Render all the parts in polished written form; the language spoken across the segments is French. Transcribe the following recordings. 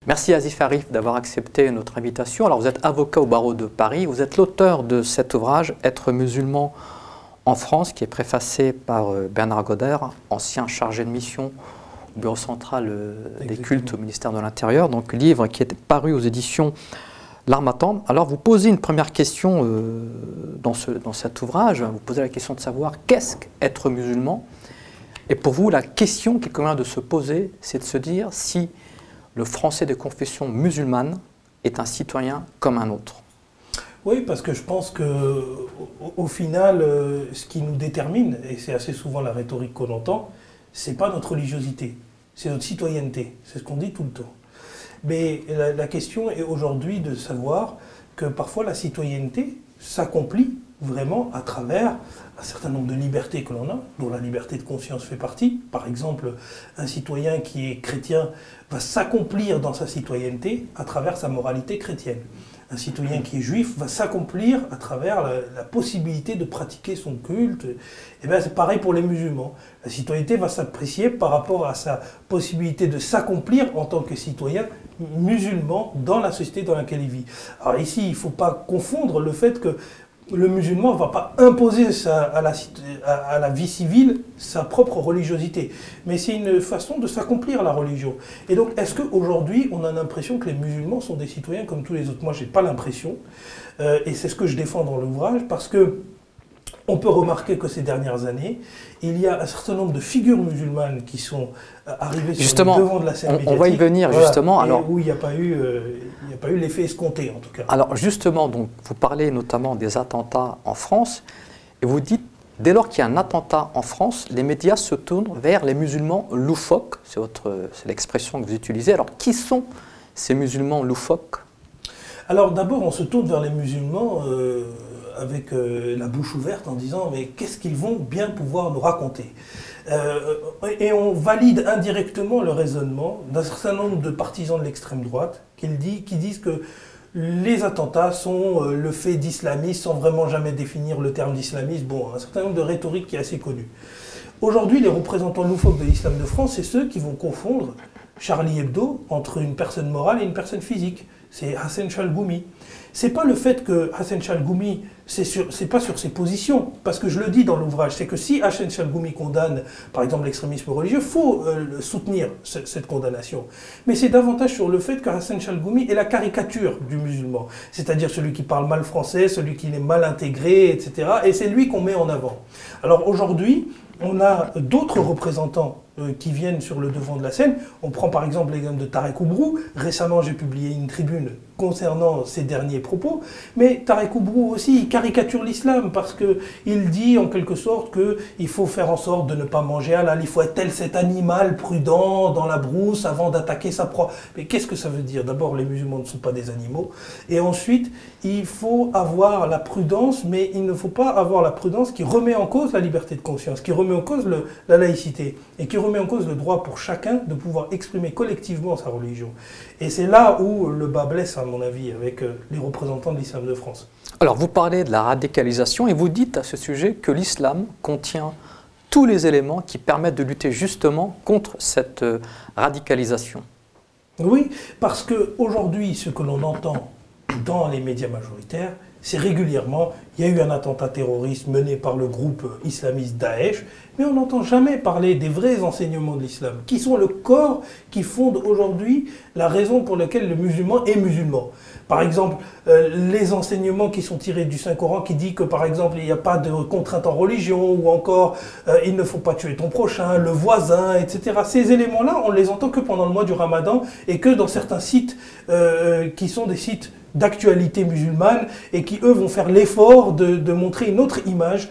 Merci Azif Arif d'avoir accepté notre invitation. Alors vous êtes avocat au barreau de Paris, vous êtes l'auteur de cet ouvrage « Être musulman en France » qui est préfacé par Bernard Godert, ancien chargé de mission au bureau central des cultes au ministère de l'Intérieur, donc livre qui est paru aux éditions L'Harmattan. Alors vous posez une première question dans cet ouvrage, vous posez la question de savoir qu'est-ce qu'être musulman, et pour vous la question qu'il convient de se poser, c'est de se dire si le Français de confession musulmane est un citoyen comme un autre. Oui, parce que je pense qu'au final, ce qui nous détermine, et c'est assez souvent la rhétorique qu'on entend, c'est pas notre religiosité, c'est notre citoyenneté. C'est ce qu'on dit tout le temps. Mais la question est aujourd'hui de savoir que parfois la citoyenneté s'accomplit vraiment à travers un certain nombre de libertés que l'on a, dont la liberté de conscience fait partie. Par exemple, un citoyen qui est chrétien va s'accomplir dans sa citoyenneté à travers sa moralité chrétienne. Un citoyen qui est juif va s'accomplir à travers la possibilité de pratiquer son culte. Et bien c'est pareil pour les musulmans. La citoyenneté va s'apprécier par rapport à sa possibilité de s'accomplir en tant que citoyen musulman dans la société dans laquelle il vit. Alors ici, il ne faut pas confondre le fait que le musulman ne va pas imposer à la vie civile sa propre religiosité. Mais c'est une façon de s'accomplir la religion. Et donc, est-ce qu'aujourd'hui, on a l'impression que les musulmans sont des citoyens comme tous les autres? Moi, je n'ai pas l'impression. Et c'est ce que je défends dans l'ouvrage, parce que on peut remarquer que ces dernières années, il y a un certain nombre de figures musulmanes qui sont arrivées sur le devant de la scène médiatique. On va y venir, voilà, justement. Alors, où il n'y a pas eu l'effet escompté, en tout cas. Alors, justement, donc, vous parlez notamment des attentats en France, et vous dites, dès lors qu'il y a un attentat en France, les médias se tournent vers les musulmans loufoques. C'est l'expression que vous utilisez. Alors, qui sont ces musulmans loufoques? Alors, d'abord, on se tourne vers les musulmans avec la bouche ouverte en disant mais qu'est-ce qu'ils vont bien pouvoir nous raconter, et on valide indirectement le raisonnement d'un certain nombre de partisans de l'extrême droite qui disent que les attentats sont le fait d'islamistes sans vraiment jamais définir le terme d'islamiste. Bon, un certain nombre de rhétorique qui est assez connue. Aujourd'hui, les représentants loufoques de l'islam de France, c'est ceux qui vont confondre Charlie Hebdo entre une personne morale et une personne physique. C'est Hassan Chalgoumi. C'est pas le fait que Hassan Chalgoumi, c'est pas sur ses positions, parce que je le dis dans l'ouvrage, c'est que si Hassan Chalgoumi condamne, par exemple, l'extrémisme religieux, il faut soutenir cette condamnation. Mais c'est davantage sur le fait que Hassan Chalgoumi est la caricature du musulman, c'est-à-dire celui qui parle mal français, celui qui est mal intégré, etc. Et c'est lui qu'on met en avant. Alors aujourd'hui, on a d'autres représentants qui viennent sur le devant de la scène. On prend par exemple l'exemple de Tarek Oubrou. Récemment, j'ai publié une tribune concernant ses derniers propos. Mais Tarek Oubrou aussi, il caricature l'islam parce qu'il dit en quelque sorte qu'il faut faire en sorte de ne pas manger halal. Il faut être tel cet animal prudent dans la brousse avant d'attaquer sa proie. Mais qu'est-ce que ça veut dire? D'abord, les musulmans ne sont pas des animaux. Et ensuite, il faut avoir la prudence, mais il ne faut pas avoir la prudence qui remet en cause la liberté de conscience, qui remet en cause la laïcité et qui remet en cause le droit pour chacun de pouvoir exprimer collectivement sa religion. Et c'est là où le bas blesse, à mon avis, avec les représentants de l'islam de France. Alors, vous parlez de la radicalisation et vous dites à ce sujet que l'islam contient tous les éléments qui permettent de lutter justement contre cette radicalisation. Oui, parce qu'aujourd'hui, ce que l'on entend dans les médias majoritaires, c'est régulièrement, il y a eu un attentat terroriste mené par le groupe islamiste Daesh, mais on n'entend jamais parler des vrais enseignements de l'islam, qui sont le corps qui fonde aujourd'hui la raison pour laquelle le musulman est musulman. Par exemple, les enseignements qui sont tirés du Saint-Coran qui dit que, par exemple, il n'y a pas de contrainte en religion, ou encore, il ne faut pas tuer ton prochain, le voisin, etc. Ces éléments-là, on ne les entend que pendant le mois du Ramadan, et que dans certains sites qui sont des sites d'actualité musulmane et qui, eux, vont faire l'effort de montrer une autre image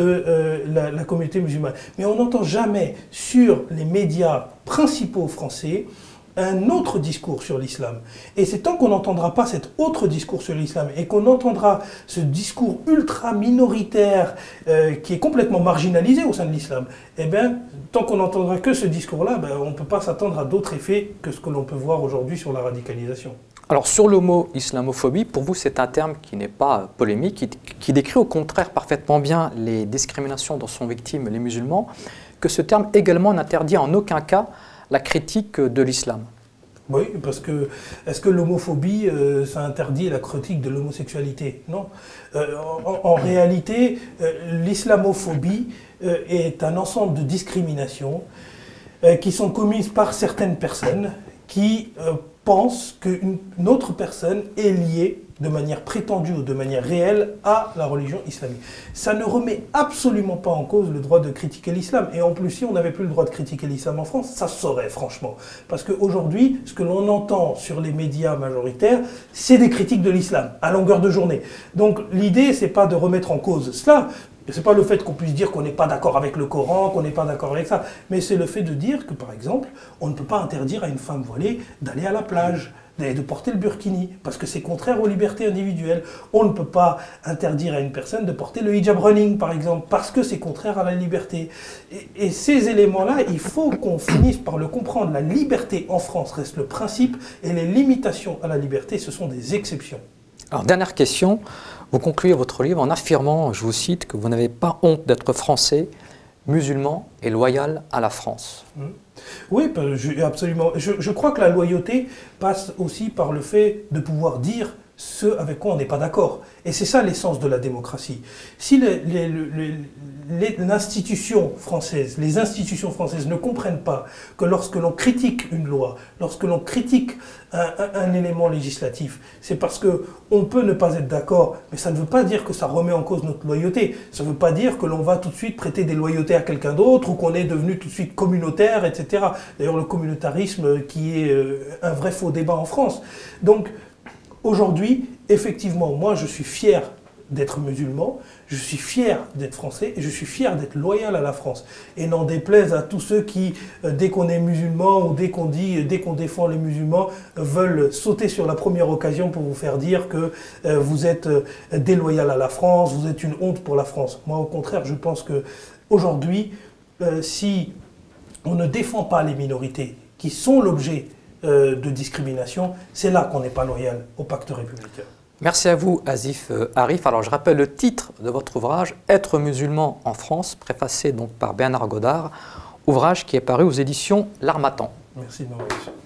de la communauté musulmane. Mais on n'entend jamais sur les médias principaux français un autre discours sur l'islam. Et c'est tant qu'on n'entendra pas cet autre discours sur l'islam et qu'on entendra ce discours ultra minoritaire qui est complètement marginalisé au sein de l'islam, eh bien, tant qu'on n'entendra que ce discours-là, on ne peut pas s'attendre à d'autres effets que ce que l'on peut voir aujourd'hui sur la radicalisation. Alors sur le mot islamophobie, pour vous c'est un terme qui n'est pas polémique, qui décrit au contraire parfaitement bien les discriminations dont sont victimes les musulmans, que ce terme également n'interdit en aucun cas la critique de l'islam. Oui, parce que est-ce que l'homophobie, ça interdit la critique de l'homosexualité? Non. En réalité, l'islamophobie est un ensemble de discriminations qui sont commises par certaines personnes qui pensent qu'une autre personne est liée de manière prétendue ou de manière réelle à la religion islamique. Ça ne remet absolument pas en cause le droit de critiquer l'islam. Et en plus, si on n'avait plus le droit de critiquer l'islam en France, ça se saurait, franchement. Parce qu'aujourd'hui, ce que l'on entend sur les médias majoritaires, c'est des critiques de l'islam, à longueur de journée. Donc l'idée, c'est pas de remettre en cause cela. C'est pas le fait qu'on puisse dire qu'on n'est pas d'accord avec le Coran, qu'on n'est pas d'accord avec ça, mais c'est le fait de dire que, par exemple, on ne peut pas interdire à une femme voilée d'aller à la plage, de porter le burkini, parce que c'est contraire aux libertés individuelles. On ne peut pas interdire à une personne de porter le hijab running, par exemple, parce que c'est contraire à la liberté. Et ces éléments-là, il faut qu'on finisse par le comprendre. La liberté en France reste le principe, et les limitations à la liberté, ce sont des exceptions. Alors, dernière question. Vous concluez votre livre en affirmant, je vous cite, que vous n'avez pas honte d'être français, musulman et loyal à la France. Oui, absolument. Je crois que la loyauté passe aussi par le fait de pouvoir dire ce avec quoi on n'est pas d'accord. Et c'est ça l'essence de la démocratie. Si l'institution française, les institutions françaises ne comprennent pas que lorsque l'on critique une loi, lorsque l'on critique un élément législatif, c'est parce qu'on peut ne pas être d'accord, mais ça ne veut pas dire que ça remet en cause notre loyauté. Ça ne veut pas dire que l'on va tout de suite prêter des loyautés à quelqu'un d'autre ou qu'on est devenu tout de suite communautaire, etc. D'ailleurs, le communautarisme qui est un vrai faux débat en France. Donc, aujourd'hui, effectivement, moi je suis fier d'être musulman, je suis fier d'être français et je suis fier d'être loyal à la France. Et n'en déplaise à tous ceux qui, dès qu'on est musulman ou dès qu'on défend les musulmans, veulent sauter sur la première occasion pour vous faire dire que vous êtes déloyal à la France, vous êtes une honte pour la France. Moi au contraire, je pense qu'aujourd'hui, si on ne défend pas les minorités qui sont l'objet de discrimination, c'est là qu'on n'est pas loyal au pacte républicain. Merci à vous, Asif Arif. Alors, je rappelle le titre de votre ouvrage, « Être musulman en France », préfacé donc par Bernard Godard, ouvrage qui est paru aux éditions L'Harmattan. Merci de m'avoir reçu.